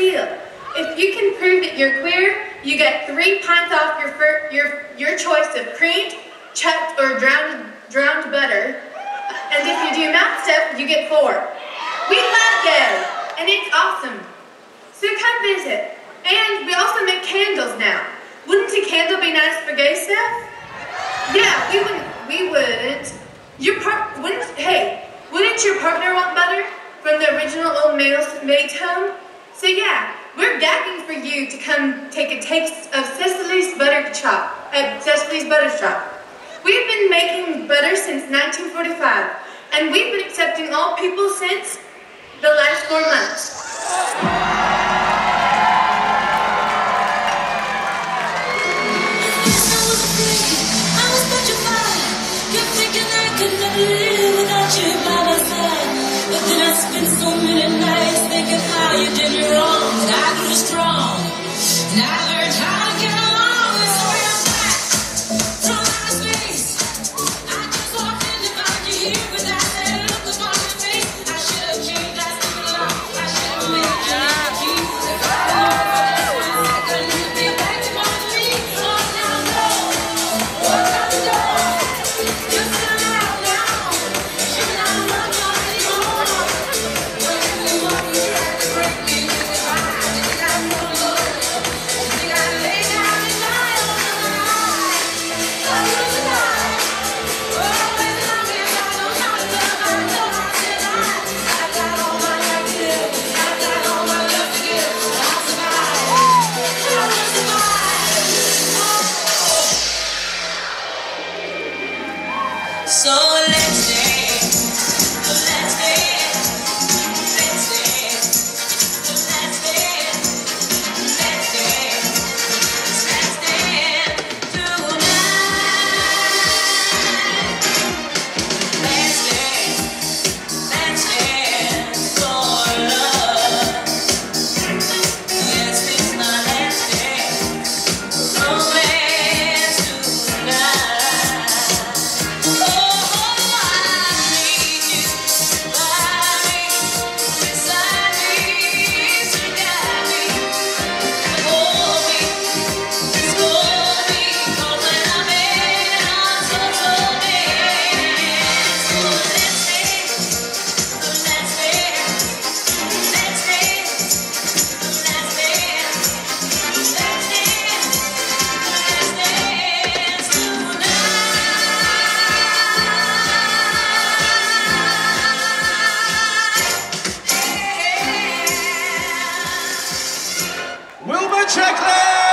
deal. If you can prove that you're queer, you get 3 pints off your choice of creamed, chucked, or drowned butter. And if you do mouth stuff, you get 4. We love gay, and it's awesome. So come visit. And we also make candles now. Wouldn't a candle be nice for gay stuff? Yeah, we wouldn't. Wouldn't your partner want butter from the original old maid's home? So yeah, we're gagging for you to come take a taste of Cecily's butter shop. We've been making butter since 1945, and we've been accepting all people since the last 4 months. I spent so many nights thinking how you did me wrong, and I grew strong, and I learned how to get along. And so I'm back from outer space. I just walked in to find you here without that look upon your face. I should have changed that stupid lock. I should have made you leave the key. If I knew for that 1 second you'd be back to want me. Oh, now go, walk out the door. You're still out now. You're not alone anymore. So let's dance, let's dance, let's dance, let's dance, let's dance, let's dance tonight. Let's dance for love. Yes, it's my last dance, romance tonight. Wilma Checklear!